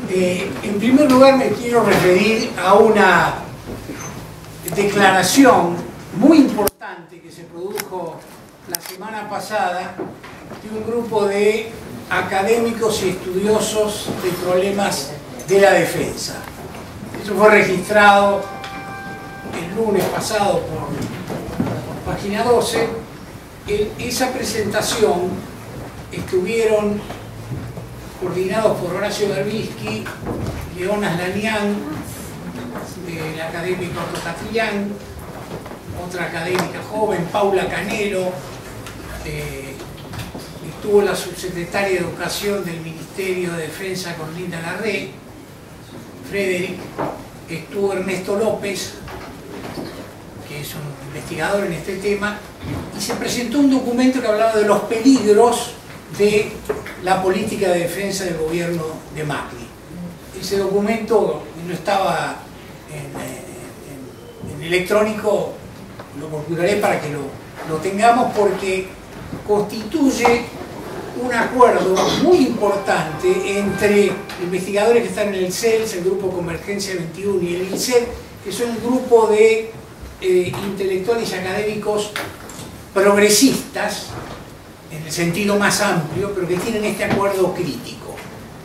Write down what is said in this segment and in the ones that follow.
En primer lugar me quiero referir a una declaración muy importante que se produjo la semana pasada de un grupo de académicos y estudiosos de problemas de la defensa. Eso fue registrado el lunes pasado por Página 12. En esa presentación estuvieron coordinados por Horacio Berbisky, León Aslanian, el académico Otto Catrillán, otra académica joven, Paula Canero, estuvo la subsecretaria de Educación del Ministerio de Defensa con Linda Garré, Frederick, estuvo Ernesto López, que es un investigador en este tema, y se presentó un documento que hablaba de los peligros de la política de defensa del gobierno de Macri. Ese documento no estaba en electrónico, lo procuraré para que lo tengamos, porque constituye un acuerdo muy importante entre investigadores que están en el CELS, el Grupo Convergencia 21, y el INSET, que son un grupo de intelectuales y académicos progresistas, en el sentido más amplio, pero que tienen este acuerdo crítico.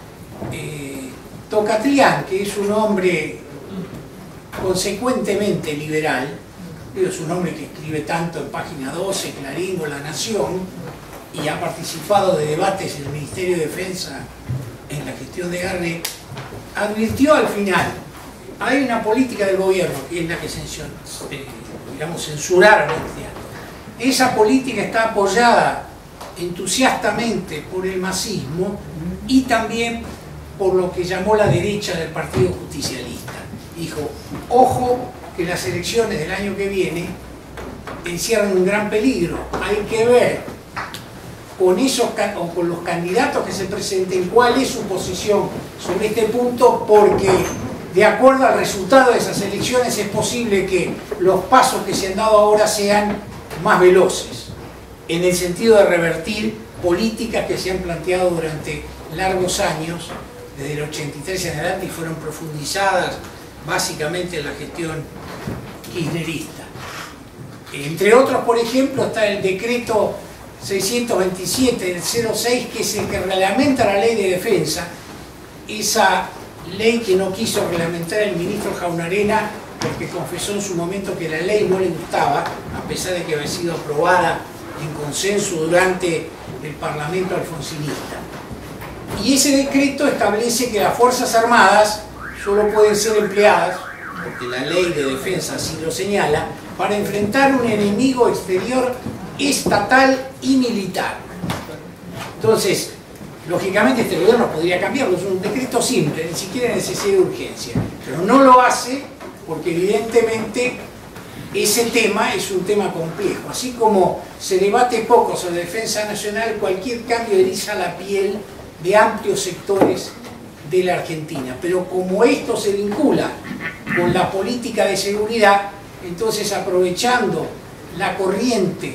Tocatrián, que es un hombre consecuentemente liberal, es un hombre que escribe tanto en Página 12, Clarín o La Nación, y ha participado de debates en el Ministerio de Defensa en la gestión de Garré, advirtió al final: hay una política del gobierno, que es la que censuraron este acto. Esa política está apoyada entusiastamente por el masismo y también por lo que llamó la derecha del Partido Justicialista. Dijo: ojo, que las elecciones del año que viene encierran un gran peligro. Hay que ver con los candidatos que se presenten cuál es su posición sobre este punto, porque de acuerdo al resultado de esas elecciones es posible que los pasos que se han dado ahora sean más veloces, en el sentido de revertir políticas que se han planteado durante largos años, desde el 83 en adelante, y fueron profundizadas básicamente en la gestión kirchnerista. Entre otros, por ejemplo, está el decreto 627 del 06, que es el que reglamenta la ley de defensa, esa ley que no quiso reglamentar el ministro Jaunarena porque confesó en su momento que la ley no le gustaba, a pesar de que había sido aprobada en consenso durante el Parlamento alfonsinista. Y ese decreto establece que las Fuerzas Armadas solo pueden ser empleadas, porque la ley de defensa así lo señala, para enfrentar un enemigo exterior estatal y militar. Entonces, lógicamente este gobierno podría cambiarlo, es un decreto simple, ni siquiera necesidad de urgencia, pero no lo hace porque evidentemente ese tema es un tema complejo. Así como se debate poco sobre defensa nacional, cualquier cambio eriza la piel de amplios sectores de la Argentina. Pero como esto se vincula con la política de seguridad, entonces aprovechando la corriente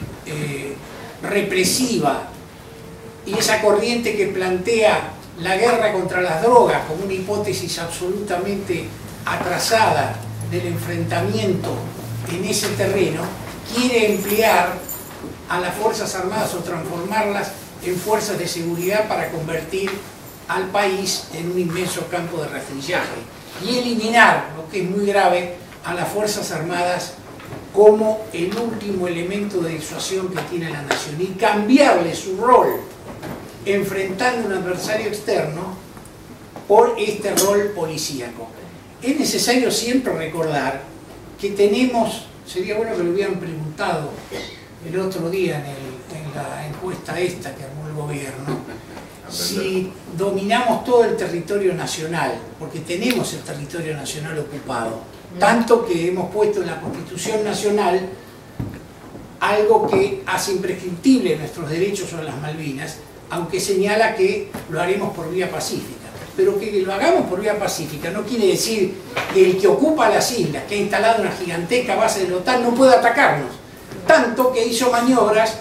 represiva y esa corriente que plantea la guerra contra las drogas como una hipótesis absolutamente atrasada del enfrentamiento en ese terreno, quiere emplear a las Fuerzas Armadas o transformarlas en fuerzas de seguridad para convertir al país en un inmenso campo de rastrillaje y eliminar, lo que es muy grave, a las Fuerzas Armadas como el último elemento de disuasión que tiene la nación y cambiarle su rol enfrentando a un adversario externo por este rol policíaco. Es necesario siempre recordar que tenemos, sería bueno que lo hubieran preguntado el otro día en la encuesta esta que armó el gobierno, si dominamos todo el territorio nacional, porque tenemos el territorio nacional ocupado, tanto que hemos puesto en la Constitución Nacional algo que hace imprescriptible nuestros derechos sobre las Malvinas, aunque señala que lo haremos por vía pacífica. Pero que lo hagamos por vía pacífica no quiere decir que el que ocupa las islas, que ha instalado una gigantesca base de la OTAN, no pueda atacarnos. Tanto que hizo maniobras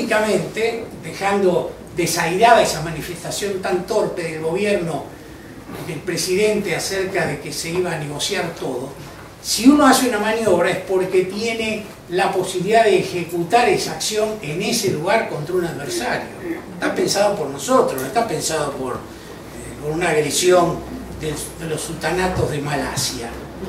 públicamente, dejando desairada esa manifestación tan torpe del gobierno del presidente acerca de que se iba a negociar todo, si uno hace una maniobra es porque tiene la posibilidad de ejecutar esa acción en ese lugar contra un adversario. Está pensado por nosotros, no está pensado por una agresión de los sultanatos de Malasia.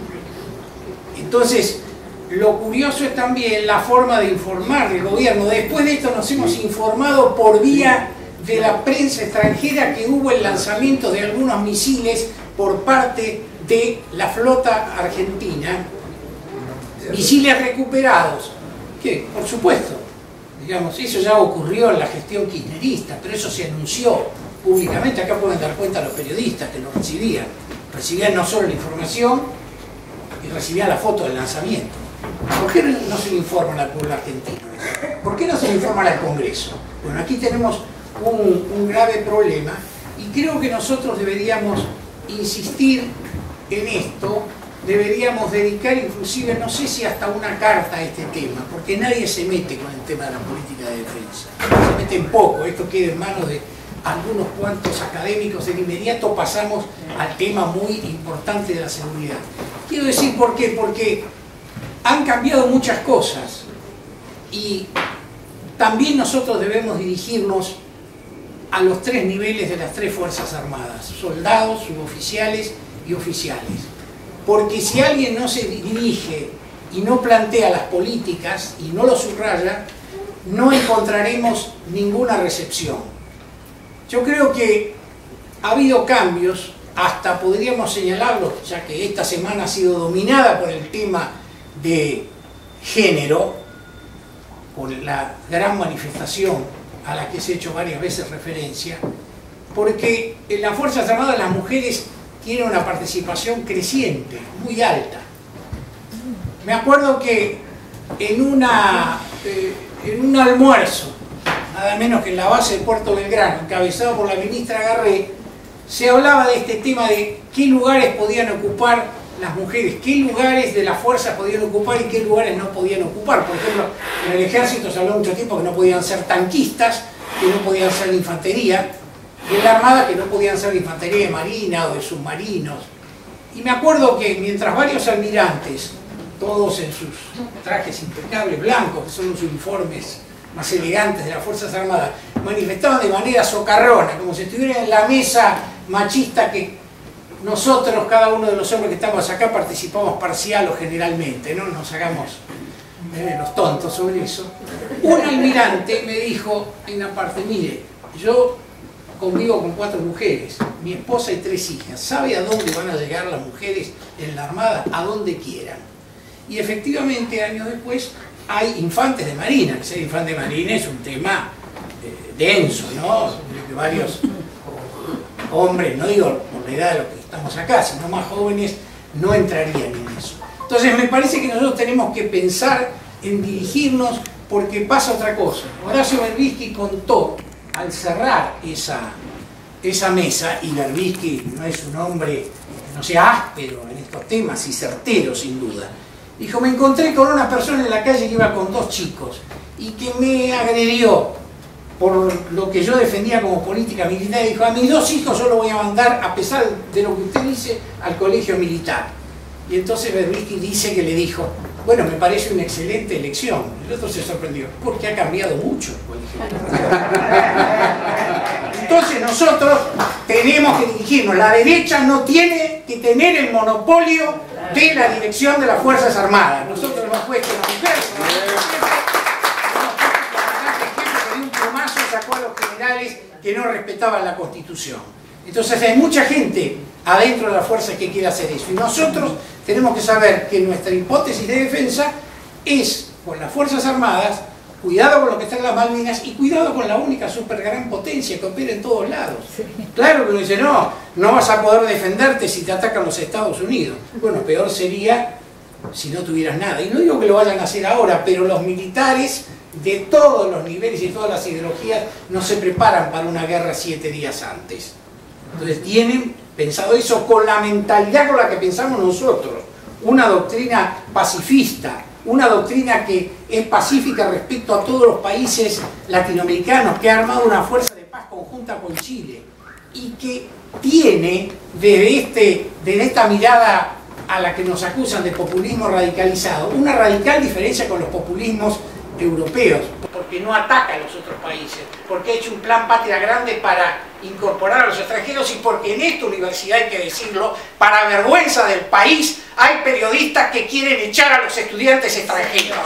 Entonces, lo curioso es también la forma de informar del gobierno. Después de esto nos hemos informado por vía de la prensa extranjera que hubo el lanzamiento de algunos misiles por parte de la flota argentina, misiles recuperados, que por supuesto, digamos, eso ya ocurrió en la gestión kirchnerista, pero eso se anunció públicamente. Acá pueden dar cuenta los periodistas que lo recibían no solo la información, y recibían la foto del lanzamiento. ¿Por qué no se le informa al pueblo argentino? ¿Por qué no se le informa al Congreso? Bueno, aquí tenemos un grave problema y creo que nosotros deberíamos insistir en esto, deberíamos dedicar inclusive, no sé si hasta una carta a este tema, porque nadie se mete con el tema de la política de defensa, se meten poco, esto queda en manos de algunos cuantos académicos. De inmediato pasamos al tema muy importante de la seguridad. Quiero decir por qué, porque han cambiado muchas cosas y también nosotros debemos dirigirnos a los tres niveles de las tres Fuerzas Armadas, soldados, suboficiales y oficiales. Porque si alguien no se dirige y no plantea las políticas y no lo subraya, no encontraremos ninguna recepción. Yo creo que ha habido cambios, hasta podríamos señalarlos, ya que esta semana ha sido dominada por el tema de género, por la gran manifestación a la que se ha hecho varias veces referencia, porque en las Fuerzas Armadas las mujeres tienen una participación creciente, muy alta. Me acuerdo que en un almuerzo, nada menos que en la base de Puerto Belgrano, encabezado por la ministra Garré, se hablaba de este tema de qué lugares podían ocupar las mujeres, qué lugares de las fuerzas podían ocupar y qué lugares no podían ocupar. Por ejemplo, en el ejército se habló mucho tiempo que no podían ser tanquistas, que no podían ser infantería, y en la armada que no podían ser de infantería de marina o de submarinos. Y me acuerdo que mientras varios almirantes, todos en sus trajes impecables blancos, que son los uniformes más elegantes de las Fuerzas Armadas, manifestaban de manera socarrona, como si estuvieran en la mesa machista que nosotros, cada uno de los hombres que estamos acá, participamos parcial o generalmente, no nos hagamos los tontos sobre eso. Un almirante me dijo en una parte: mire, yo convivo con 4 mujeres, mi esposa y 3 hijas, ¿sabe a dónde van a llegar las mujeres en la Armada? A donde quieran. Y efectivamente, años después, hay infantes de marina, que ser infante de marina es un tema denso, ¿no? Que varios hombres, no digo por la edad de los que estamos acá, sino más jóvenes, no entrarían en eso. Entonces me parece que nosotros tenemos que pensar en dirigirnos, porque pasa otra cosa. Horacio Berbisky contó, al cerrar esa mesa, y Berbisky no es un hombre que no sea áspero en estos temas y certero sin duda, dijo: me encontré con una persona en la calle que iba con 2 chicos y que me agredió por lo que yo defendía como política militar, y dijo: a mis 2 hijos yo los voy a mandar, a pesar de lo que usted dice, al colegio militar. Y entonces Berbisky dice que le dijo: bueno, me parece una excelente elección. El otro se sorprendió, porque ha cambiado mucho el colegio militar. Entonces nosotros tenemos que dirigirnos. La derecha no tiene que tener el monopolio de la dirección de las Fuerzas Armadas. Nosotros hemos puesto a la mujer, un plumazo sacó a los generales que no respetaban la Constitución. Entonces hay mucha gente adentro de las fuerzas que quiere hacer eso, y nosotros tenemos que saber que nuestra hipótesis de defensa es, con las Fuerzas Armadas, cuidado con lo que está en las Malvinas y cuidado con la única super gran potencia que opera en todos lados. Claro que uno dice: no vas a poder defenderte si te atacan los Estados Unidos. Bueno, peor sería si no tuvieras nada. Y no digo que lo vayan a hacer ahora, pero los militares de todos los niveles y todas las ideologías no se preparan para una guerra 7 días antes. Entonces tienen pensado eso con la mentalidad con la que pensamos nosotros, una doctrina pacifista, una doctrina que es pacífica respecto a todos los países latinoamericanos, que ha armado una fuerza de paz conjunta con Chile. y que tiene desde esta mirada a la que nos acusan de populismo radicalizado, una radical diferencia con los populismos europeos, porque no ataca a los otros países, porque ha hecho un plan patria grande para incorporar a los extranjeros y porque en esta universidad, hay que decirlo, para vergüenza del país, hay periodistas que quieren echar a los estudiantes extranjeros.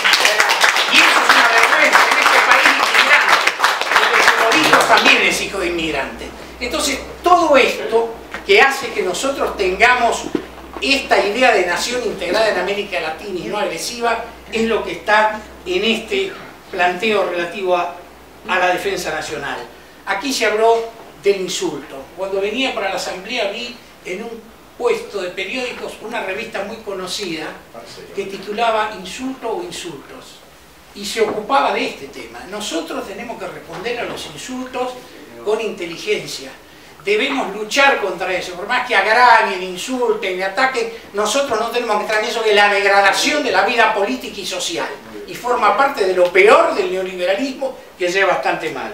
Y eso es una vergüenza en este país inmigrante, donde su hijo también es hijo de inmigrante. Entonces, todo esto que hace que nosotros tengamos esta idea de nación integrada en América Latina y no agresiva, es lo que está en este planteo relativo a la defensa nacional. Aquí se habló del insulto. Cuando venía para la asamblea vi en un puesto de periódicos una revista muy conocida que titulaba Insulto o Insultos, y se ocupaba de este tema. Nosotros tenemos que responder a los insultos con inteligencia. Debemos luchar contra eso, por más que agravien, insulten y ataquen, nosotros no tenemos que entrar en eso, de la degradación de la vida política y social, y forma parte de lo peor del neoliberalismo, que es bastante malo.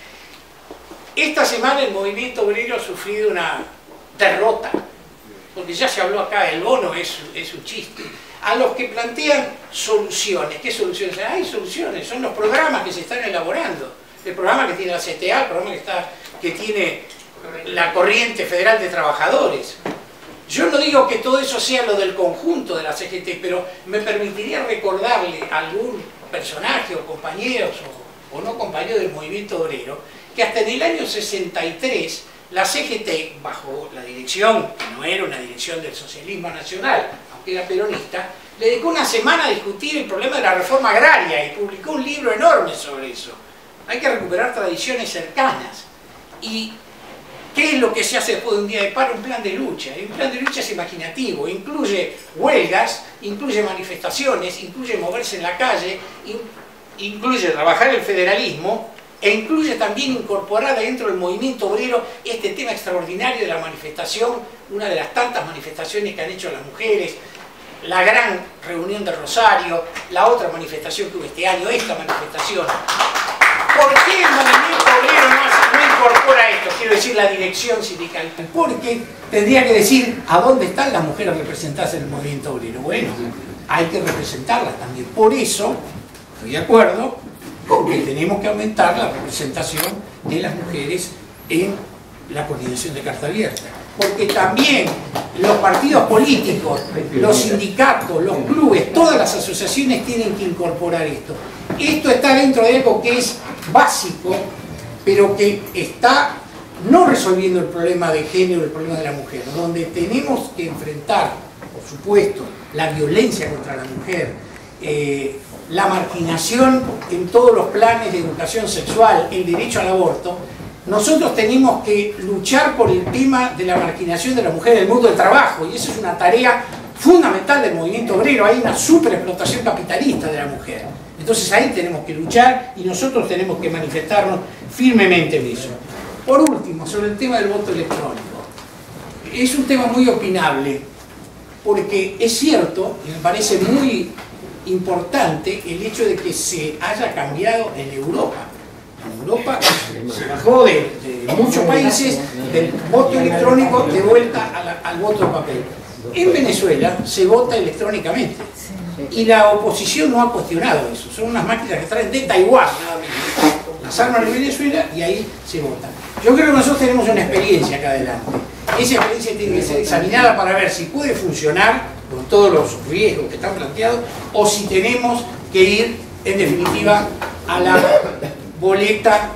Esta semana el movimiento obrero ha sufrido una derrota, porque ya se habló acá, el bono es un chiste. A los que plantean soluciones, ¿qué soluciones? Hay soluciones, son los programas que se están elaborando, el programa que tiene la CTA, el programa que tiene la Corriente Federal de Trabajadores. Yo no digo que todo eso sea lo del conjunto de la CGT, pero me permitiría recordarle a algún personaje o compañeros o no compañeros del movimiento obrero que hasta en el año 63 la CGT, bajo la dirección, que no era una dirección del socialismo nacional, aunque era peronista, le dedicó una semana a discutir el problema de la reforma agraria y publicó un libro enorme sobre eso. Hay que recuperar tradiciones cercanas. ¿Y qué es lo que se hace después de un día de paro? Un plan de lucha. Y un plan de lucha es imaginativo, incluye huelgas, incluye manifestaciones, incluye moverse en la calle, incluye trabajar el federalismo e incluye también incorporar dentro del movimiento obrero este tema extraordinario de la manifestación, una de las tantas manifestaciones que han hecho las mujeres, la gran reunión de Rosario, la otra manifestación que hubo este año, esta manifestación. ¿Por qué el movimiento obrero no incorpora esto? Quiero decir, la dirección sindical. Porque tendría que decir a dónde están las mujeres representadas en el movimiento obrero. Bueno, hay que representarlas también. Por eso, estoy de acuerdo con que tenemos que aumentar la representación de las mujeres en la coordinación de Carta Abierta. Porque también los partidos políticos, los sindicatos, los clubes, todas las asociaciones tienen que incorporar esto. Esto está dentro de algo que es básico, pero que está no resolviendo el problema de género, el problema de la mujer, donde tenemos que enfrentar, por supuesto, la violencia contra la mujer, la marginación en todos los planes de educación sexual, el derecho al aborto. Nosotros tenemos que luchar por el tema de la marginación de la mujer en el mundo del trabajo, y eso es una tarea fundamental del movimiento obrero. Hay una superexplotación capitalista de la mujer. Entonces ahí tenemos que luchar y nosotros tenemos que manifestarnos firmemente en eso. Por último, sobre el tema del voto electrónico. Es un tema muy opinable, porque es cierto, y me parece muy importante, el hecho de que se haya cambiado en Europa. En Europa se bajó de muchos países del voto electrónico de vuelta al voto de papel. En Venezuela se vota electrónicamente y la oposición no ha cuestionado eso. Son unas máquinas que traen de Taiwán, nada menos. Las arman en Venezuela y ahí se vota. Yo creo que nosotros tenemos una experiencia acá adelante. Esa experiencia tiene que ser examinada para ver si puede funcionar con todos los riesgos que están planteados o si tenemos que ir, en definitiva, a la boleta,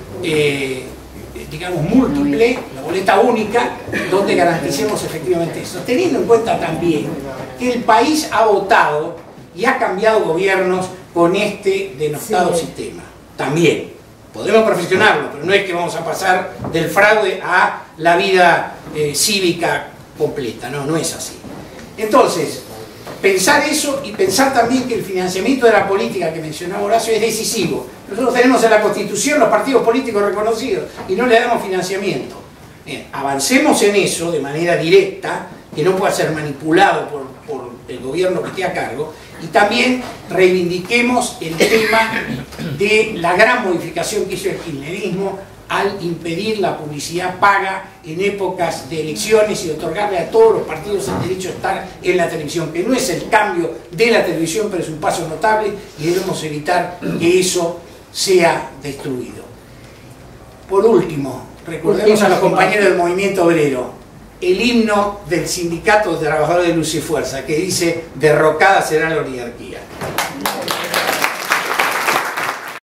digamos, múltiple, la boleta única, donde garanticemos efectivamente eso. Teniendo en cuenta también que el país ha votado y ha cambiado gobiernos con este denostado sistema. También. Podemos perfeccionarlo, pero no es que vamos a pasar del fraude a la vida cívica completa. No, no es así. Entonces, pensar eso y pensar también que el financiamiento de la política que mencionaba Horacio es decisivo. Nosotros tenemos en la Constitución los partidos políticos reconocidos y no le damos financiamiento. Bien, avancemos en eso de manera directa, que no pueda ser manipulado por el gobierno que esté a cargo, y también reivindiquemos el tema de la gran modificación que hizo el kirchnerismo al impedir la publicidad paga en épocas de elecciones y otorgarle a todos los partidos el derecho a estar en la televisión, que no es el cambio de la televisión, pero es un paso notable y debemos evitar que eso sea destruido. Por último, recordemos a los compañeros del movimiento obrero el himno del Sindicato de Trabajadores de Luz y Fuerza, que dice: derrocada será la oligarquía.